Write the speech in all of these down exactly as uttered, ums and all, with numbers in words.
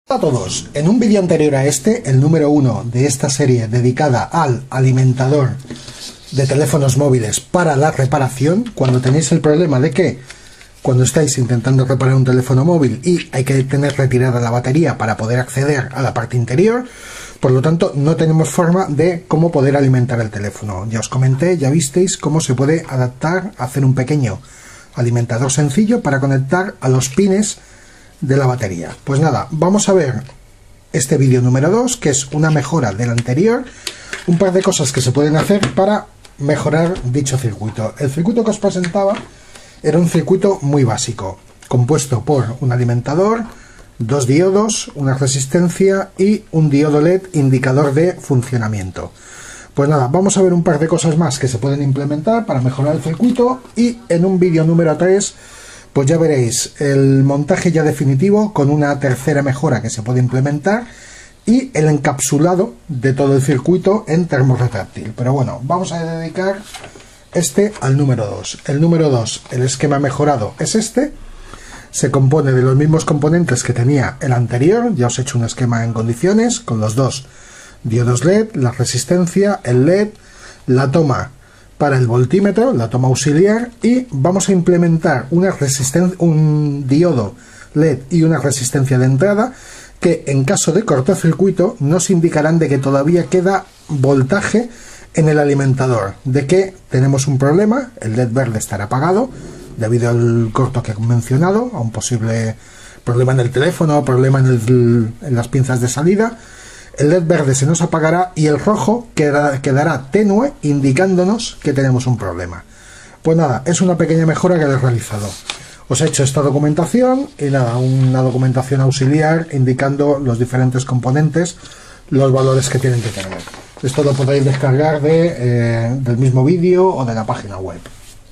Hola a todos, en un vídeo anterior a este, el número uno de esta serie dedicada al alimentador de teléfonos móviles para la reparación, cuando tenéis el problema de que cuando estáis intentando reparar un teléfono móvil y hay que tener retirada la batería para poder acceder a la parte interior, por lo tanto no tenemos forma de cómo poder alimentar el teléfono. Ya os comenté, ya visteis cómo se puede adaptar, hacer un pequeño alimentador sencillo para conectar a los pines de la batería. Pues nada, vamos a ver este vídeo número dos, que es una mejora del anterior, un par de cosas que se pueden hacer para mejorar dicho circuito. El circuito que os presentaba era un circuito muy básico, compuesto por un alimentador, dos diodos, una resistencia y un diodo L E D indicador de funcionamiento. Pues nada, vamos a ver un par de cosas más que se pueden implementar para mejorar el circuito, y en un vídeo número tres pues ya veréis el montaje ya definitivo con una tercera mejora que se puede implementar y el encapsulado de todo el circuito en termorretráctil. Pero bueno, vamos a dedicar este al número dos. El número dos, el esquema mejorado es este. Se compone de los mismos componentes que tenía el anterior. Ya os he hecho un esquema en condiciones con los dos diodos L E D, la resistencia, el L E D, la toma para el voltímetro, la toma auxiliar, y vamos a implementar una resistencia, un diodo L E D y una resistencia de entrada que en caso de cortocircuito nos indicarán de que todavía queda voltaje en el alimentador, de que tenemos un problema. El L E D verde estará apagado debido al corto que he mencionado, a un posible problema en el teléfono, problema en, el, en las pinzas de salida. El L E D verde se nos apagará y el rojo quedará, quedará tenue, indicándonos que tenemos un problema. Pues nada, es una pequeña mejora que he realizado. Os he hecho esta documentación y nada, una documentación auxiliar indicando los diferentes componentes, los valores que tienen que tener. Esto lo podéis descargar de, eh, del mismo vídeo o de la página web.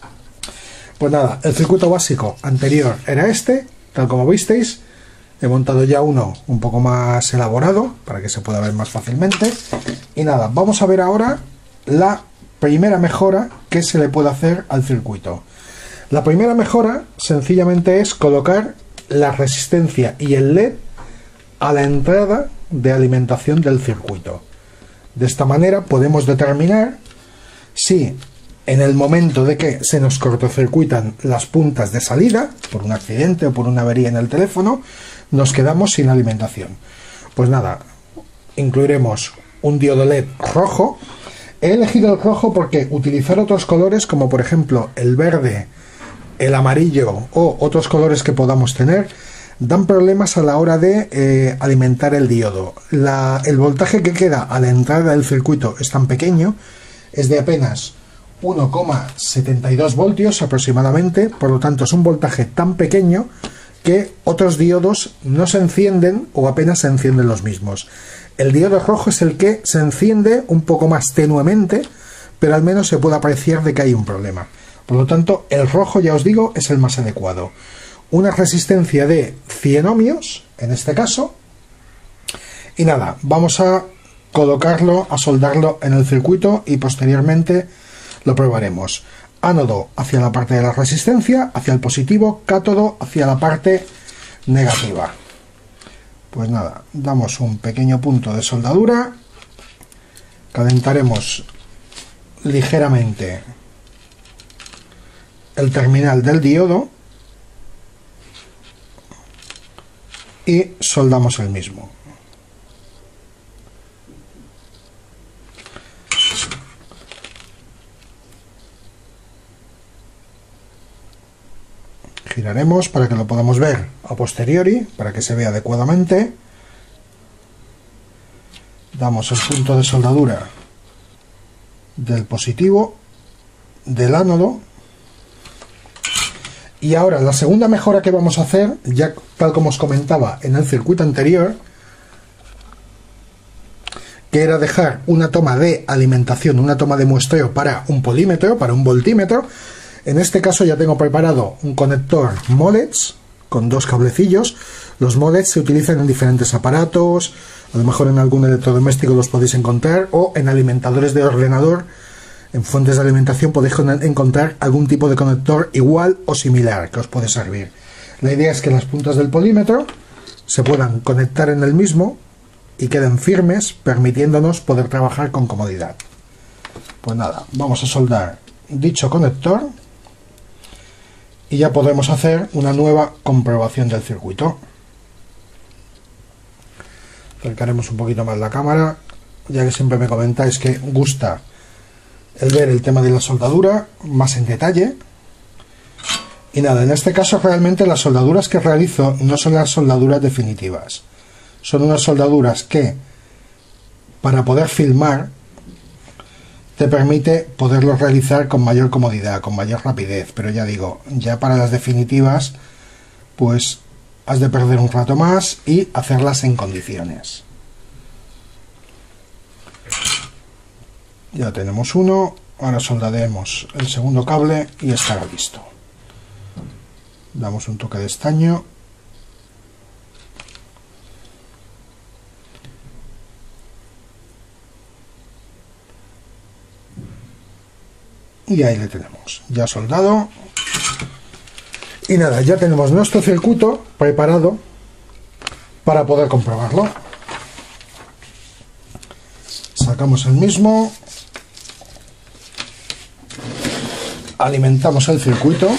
Pues nada, el circuito básico anterior era este, tal como visteis. He montado ya uno un poco más elaborado para que se pueda ver más fácilmente. Y nada, vamos a ver ahora la primera mejora que se le puede hacer al circuito. La primera mejora sencillamente es colocar la resistencia y el L E D a la entrada de alimentación del circuito. De esta manera podemos determinar si en el momento de que se nos cortocircuitan las puntas de salida, por un accidente o por una avería en el teléfono, nos quedamos sin alimentación. Pues nada, incluiremos un diodo L E D rojo. He elegido el rojo porque utilizar otros colores, como por ejemplo el verde, el amarillo o otros colores que podamos tener, dan problemas a la hora de eh, alimentar el diodo. La, el voltaje que queda a la entrada del circuito es tan pequeño, es de apenas uno coma setenta y dos voltios aproximadamente, por lo tanto es un voltaje tan pequeño que otros diodos no se encienden o apenas se encienden los mismos. El diodo rojo es el que se enciende un poco más tenuemente, pero al menos se puede apreciar de que hay un problema. Por lo tanto, el rojo, ya os digo, es el más adecuado. Una resistencia de cien ohmios, en este caso. Y nada, vamos a colocarlo, a soldarlo en el circuito y posteriormente lo probaremos. Ánodo hacia la parte de la resistencia, hacia el positivo, cátodo hacia la parte negativa. Pues nada, damos un pequeño punto de soldadura, calentaremos ligeramente el terminal del diodo y soldamos el mismo. Giraremos para que lo podamos ver a posteriori, para que se vea adecuadamente. Damos el punto de soldadura del positivo, del ánodo. Y ahora la segunda mejora que vamos a hacer, ya tal como os comentaba en el circuito anterior, que era dejar una toma de alimentación, una toma de muestreo para un polímetro, para un voltímetro. En este caso ya tengo preparado un conector MOLEDs con dos cablecillos. Los MOLEDs se utilizan en diferentes aparatos, a lo mejor en algún electrodoméstico los podéis encontrar, o en alimentadores de ordenador, en fuentes de alimentación podéis encontrar algún tipo de conector igual o similar que os puede servir. La idea es que las puntas del polímetro se puedan conectar en el mismo y queden firmes, permitiéndonos poder trabajar con comodidad. Pues nada, vamos a soldar dicho conector y ya podremos hacer una nueva comprobación del circuito. Acercaremos un poquito más la cámara, ya que siempre me comentáis que gusta el ver el tema de la soldadura más en detalle. Y nada, en este caso realmente las soldaduras que realizo no son las soldaduras definitivas. Son unas soldaduras que, para poder filmar, te permite poderlo realizar con mayor comodidad, con mayor rapidez. Pero ya digo, ya para las definitivas, pues has de perder un rato más y hacerlas en condiciones. Ya tenemos uno, ahora soldaremos el segundo cable y estará listo. Damos un toque de estaño. Y ahí le tenemos, ya soldado. Y nada, ya tenemos nuestro circuito preparado para poder comprobarlo. Sacamos el mismo. Alimentamos el circuito.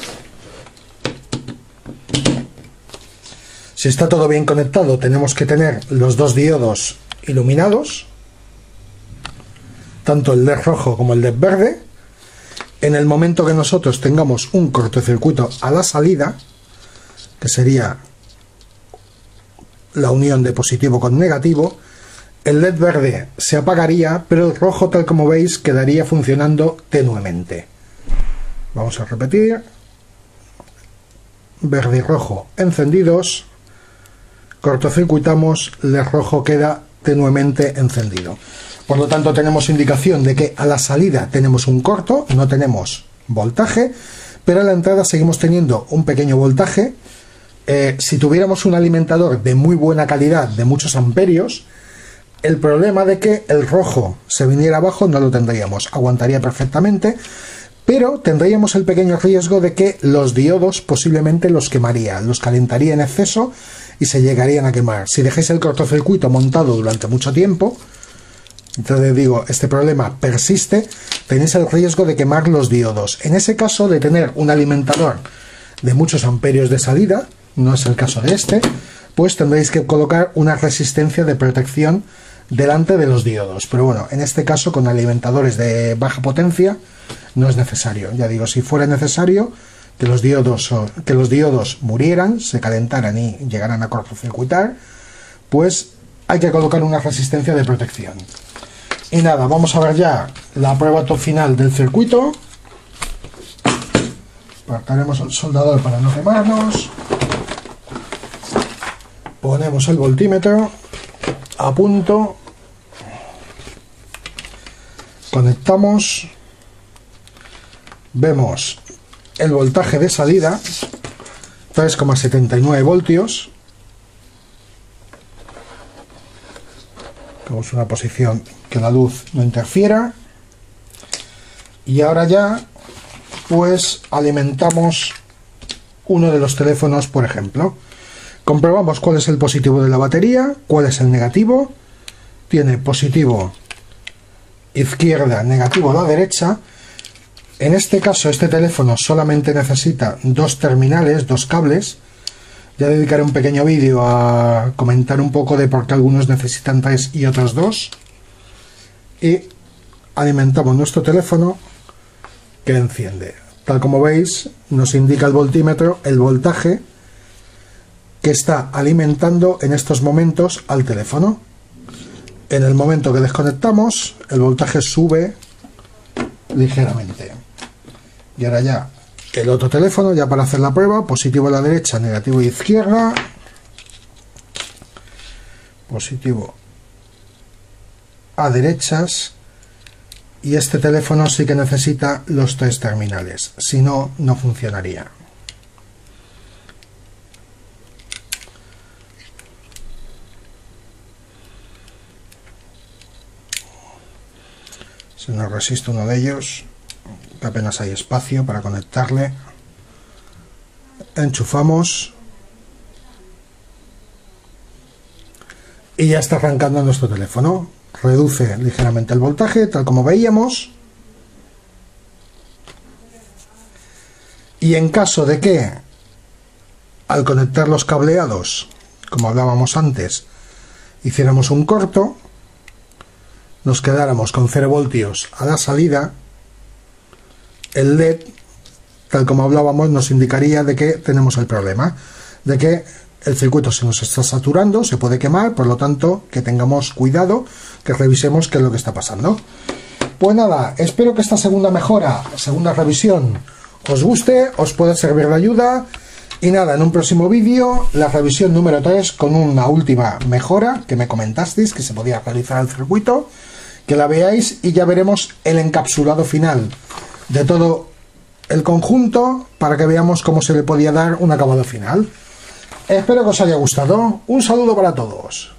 Si está todo bien conectado, tenemos que tener los dos diodos iluminados, tanto el L E D rojo como el L E D verde. En el momento que nosotros tengamos un cortocircuito a la salida, que sería la unión de positivo con negativo, el L E D verde se apagaría, pero el rojo, tal como veis, quedaría funcionando tenuemente. Vamos a repetir. Verde y rojo encendidos. Cortocircuitamos, L E D rojo queda tenuemente encendido. Por lo tanto, tenemos indicación de que a la salida tenemos un corto, no tenemos voltaje, pero a la entrada seguimos teniendo un pequeño voltaje. Eh, si tuviéramos un alimentador de muy buena calidad, de muchos amperios, el problema de que el rojo se viniera abajo no lo tendríamos, aguantaría perfectamente, pero tendríamos el pequeño riesgo de que los diodos posiblemente los quemaría, los calentaría en exceso y se llegarían a quemar. Si dejáis el cortocircuito montado durante mucho tiempo, entonces digo, este problema persiste, tenéis el riesgo de quemar los diodos. En ese caso, de tener un alimentador de muchos amperios de salida, no es el caso de este, pues tendréis que colocar una resistencia de protección delante de los diodos. Pero bueno, en este caso, con alimentadores de baja potencia, no es necesario. Ya digo, si fuera necesario que los diodos, que los diodos murieran, se calentaran y llegaran a cortocircuitar, pues hay que colocar una resistencia de protección. Y nada, vamos a ver ya la prueba final del circuito. Apartaremos el soldador para no quemarnos. Ponemos el voltímetro a punto. Conectamos. Vemos el voltaje de salida, tres coma setenta y nueve voltios. Tenemos una posición que la luz no interfiera. Y ahora ya pues alimentamos uno de los teléfonos, por ejemplo. Comprobamos cuál es el positivo de la batería, cuál es el negativo. Tiene positivo izquierda, negativo a la derecha. En este caso, este teléfono solamente necesita dos terminales, dos cables. Ya dedicaré un pequeño vídeo a comentar un poco de por qué algunos necesitan tres y otros dos. Y alimentamos nuestro teléfono, que enciende. Tal como veis, nos indica el voltímetro el voltaje que está alimentando en estos momentos al teléfono. En el momento que desconectamos, el voltaje sube ligeramente. Y ahora ya el otro teléfono, ya para hacer la prueba, positivo a la derecha, negativo a la izquierda. Positivo a derechas. Y este teléfono sí que necesita los tres terminales, si no, no funcionaría. Se nos resiste uno de ellos, que apenas hay espacio para conectarle. Enchufamos. y ya está arrancando nuestro teléfono. Reduce ligeramente el voltaje, tal como veíamos. Y en caso de que al conectar los cableados, como hablábamos antes, hiciéramos un corto, nos quedáramos con cero voltios a la salida, el L E D, tal como hablábamos, nos indicaría de que tenemos el problema, de que el circuito se nos está saturando, se puede quemar, por lo tanto que tengamos cuidado, que revisemos qué es lo que está pasando. Pues nada, espero que esta segunda mejora, segunda revisión, os guste, os pueda servir de ayuda. Y nada, en un próximo vídeo, la revisión número tres con una última mejora que me comentasteis que se podía realizar al circuito, que la veáis y ya veremos el encapsulado final de todo el conjunto para que veamos cómo se le podía dar un acabado final. Espero que os haya gustado. Un saludo para todos.